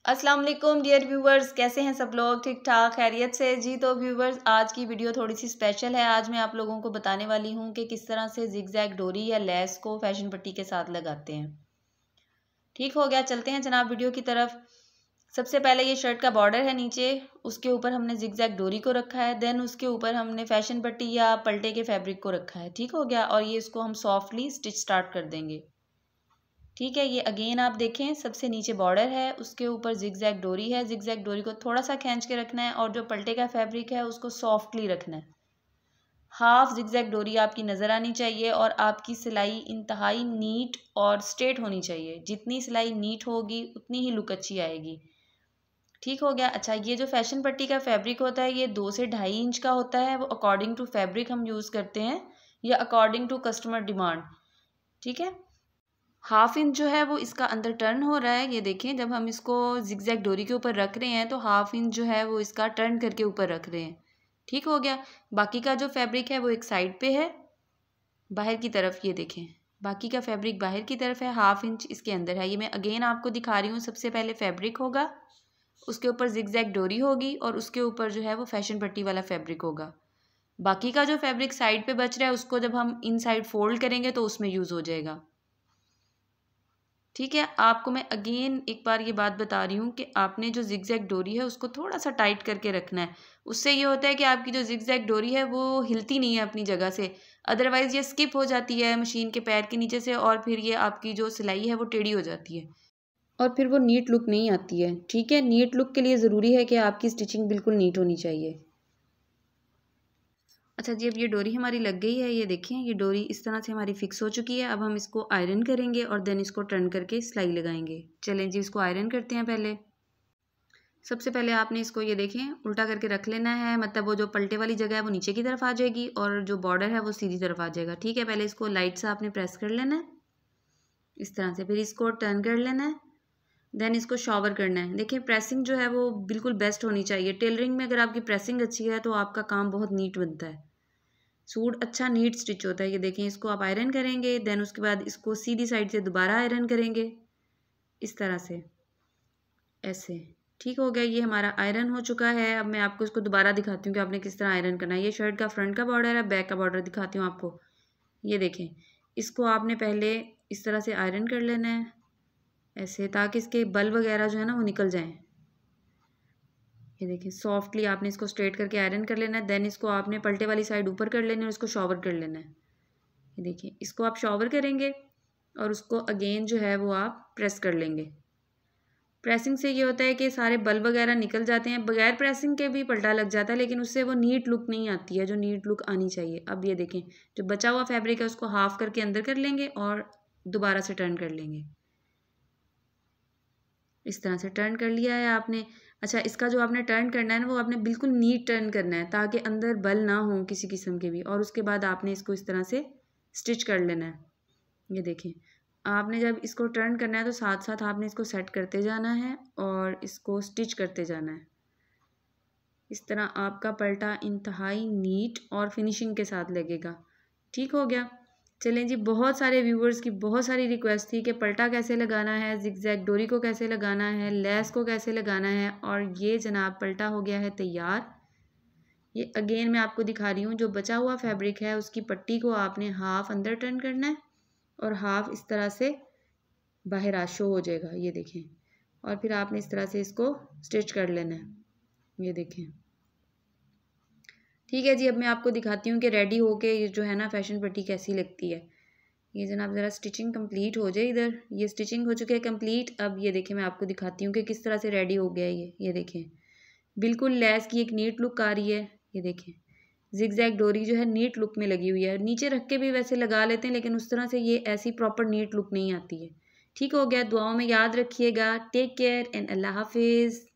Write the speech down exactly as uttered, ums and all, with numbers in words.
अस्सलाम वालेकुम dear viewers, कैसे हैं सब लोग? ठीक ठाक खैरियत से जी। तो व्यूवर्स, आज की वीडियो थोड़ी सी स्पेशल है। आज मैं आप लोगों को बताने वाली हूं कि किस तरह से जिगजैग डोरी या लेस को फैशन पट्टी के साथ लगाते हैं। ठीक हो गया, चलते हैं जनाब वीडियो की तरफ। सबसे पहले ये शर्ट का बॉर्डर है नीचे, उसके ऊपर हमने जिगजैग डोरी को रखा है। देन उसके ऊपर हमने फैशन पट्टी या पल्टे के फैब्रिक को रखा है। ठीक हो गया, और ये इसको हम सॉफ्टली स्टिच स्टार्ट कर देंगे। ठीक है, ये अगेन आप देखें, सबसे नीचे बॉर्डर है, उसके ऊपर जिगजैग डोरी है। जिगजैग डोरी को थोड़ा सा खींच के रखना है और जो पल्टे का फैब्रिक है उसको सॉफ्टली रखना है। हाफ जिगजैग डोरी आपकी नज़र आनी चाहिए और आपकी सिलाई इंतहाई नीट और स्ट्रेट होनी चाहिए। जितनी सिलाई नीट होगी उतनी ही लुक अच्छी आएगी। ठीक हो गया। अच्छा, ये जो फैशन पट्टी का फैब्रिक होता है ये दो से ढाई इंच का होता है। वो अकॉर्डिंग टू फैब्रिक हम यूज़ करते हैं या अकॉर्डिंग टू कस्टमर डिमांड। ठीक है, हाफ इंच जो है वो इसका अंदर टर्न हो रहा है। ये देखें, जब हम इसको जिगजैग डोरी के ऊपर रख रहे हैं तो हाफ इंच जो है वो इसका टर्न करके ऊपर रख रहे हैं। ठीक हो गया। बाकी का जो फैब्रिक है वो एक साइड पे है, बाहर की तरफ। ये देखें, बाकी का फैब्रिक बाहर की तरफ है, हाफ इंच इसके अंदर है। ये मैं अगेन आपको दिखा रही हूँ। सबसे पहले फैब्रिक होगा, उसके ऊपर जिगजैग डोरी होगी और उसके ऊपर जो है वो फैशन पट्टी वाला फैब्रिक होगा। बाकी का जो फैब्रिक साइड पे बच रहा है उसको जब हम इन साइड फोल्ड करेंगे तो उसमें यूज़ हो जाएगा। ठीक है, आपको मैं अगेन एक बार ये बात बता रही हूँ कि आपने जो जिगजैग डोरी है उसको थोड़ा सा टाइट करके रखना है। उससे ये होता है कि आपकी जो जिगजैग डोरी है वो हिलती नहीं है अपनी जगह से, अदरवाइज़ ये स्किप हो जाती है मशीन के पैर के नीचे से और फिर ये आपकी जो सिलाई है वो टेढ़ी हो जाती है और फिर वो नीट लुक नहीं आती है। ठीक है, नीट लुक के लिए ज़रूरी है कि आपकी स्टिचिंग बिल्कुल नीट होनी चाहिए। अच्छा जी, अब ये डोरी हमारी लग गई है। ये देखें, ये डोरी इस तरह से हमारी फिक्स हो चुकी है। अब हम इसको आयरन करेंगे और देन इसको टर्न करके सिलाई लगाएंगे। चलें जी, इसको आयरन करते हैं। पहले सबसे पहले आपने इसको ये देखें उल्टा करके रख लेना है, मतलब वो जो पलटे वाली जगह है वो नीचे की तरफ आ जाएगी और जो बॉर्डर है वो सीधी तरफ आ जाएगा। ठीक है, पहले इसको लाइट से आपने प्रेस कर लेना है इस तरह से, फिर इसको टर्न कर लेना है, देन इसको शॉवर करना है। देखिए, प्रेसिंग जो है वो बिल्कुल बेस्ट होनी चाहिए। टेलरिंग में अगर आपकी प्रेसिंग अच्छी है तो आपका काम बहुत नीट बनता है, सूट अच्छा नीट स्टिच होता है। ये देखें, इसको आप आयरन करेंगे, देन उसके बाद इसको सीधी साइड से दोबारा आयरन करेंगे इस तरह से, ऐसे। ठीक हो गया, ये हमारा आयरन हो चुका है। अब मैं आपको इसको दोबारा दिखाती हूँ कि आपने किस तरह आयरन करना है। ये शर्ट का फ्रंट का बॉर्डर है, बैक का बॉर्डर दिखाती हूँ आपको। ये देखें, इसको आपने पहले इस तरह से आयरन कर लेना है ऐसे, ताकि इसके बल वगैरह जो है ना वो निकल जाएँ। ये देखिए, सॉफ्टली आपने इसको स्ट्रेट करके आयरन कर लेना है। देन इसको आपने पलटे वाली साइड ऊपर कर लेनी है और इसको शॉवर कर लेना है। ये देखिए, इसको आप शॉवर करेंगे और उसको अगेन जो है वो आप प्रेस कर लेंगे। प्रेसिंग से ये होता है कि सारे बल वगैरह निकल जाते हैं। बगैर प्रेसिंग के भी पलटा लग जाता है, लेकिन उससे वो नीट लुक नहीं आती है जो नीट लुक आनी चाहिए। अब ये देखें, जो बचा हुआ फैब्रिक है उसको हाफ करके अंदर कर लेंगे और दोबारा से टर्न कर लेंगे। इस तरह से टर्न कर लिया है आपने। अच्छा, इसका जो आपने टर्न करना है ना वो आपने बिल्कुल नीट टर्न करना है ताकि अंदर बल ना हो किसी किस्म के भी, और उसके बाद आपने इसको इस तरह से स्टिच कर लेना है। ये देखें, आपने जब इसको टर्न करना है तो साथ साथ आपने इसको सेट करते जाना है और इसको स्टिच करते जाना है। इस तरह आपका पलटा इंतहाई नीट और फिनिशिंग के साथ लगेगा। ठीक हो गया। चलें जी, बहुत सारे व्यूवर्स की बहुत सारी रिक्वेस्ट थी कि पलटा कैसे लगाना है, जिगजैग डोरी को कैसे लगाना है, लेस को कैसे लगाना है, और ये जनाब पलटा हो गया है तैयार। ये अगेन मैं आपको दिखा रही हूँ, जो बचा हुआ फैब्रिक है उसकी पट्टी को आपने हाफ अंदर टर्न करना है और हाफ इस तरह से बाहर आ शो हो जाएगा। ये देखें, और फिर आपने इस तरह से इसको स्टिच कर लेना है। ये देखें, ठीक है जी। अब मैं आपको दिखाती हूँ कि रेडी होके ये जो है ना फैशन पट्टी कैसी लगती है। ये जनाब ज़रा स्टिचिंग कंप्लीट हो जाए इधर। ये स्टिचिंग हो चुकी है कंप्लीट। अब ये देखें, मैं आपको दिखाती हूँ कि किस तरह से रेडी हो गया है ये। ये देखें, बिल्कुल लेस की एक नीट लुक आ रही है। ये देखें, जिगजैग डोरी जो है नीट लुक में लगी हुई है। नीचे रख के भी वैसे लगा लेते हैं, लेकिन उस तरह से ये ऐसी प्रॉपर नीट लुक नहीं आती है। ठीक हो गया, दुआओं में याद रखिएगा। टेक केयर एंड अल्लाह हाफिज़।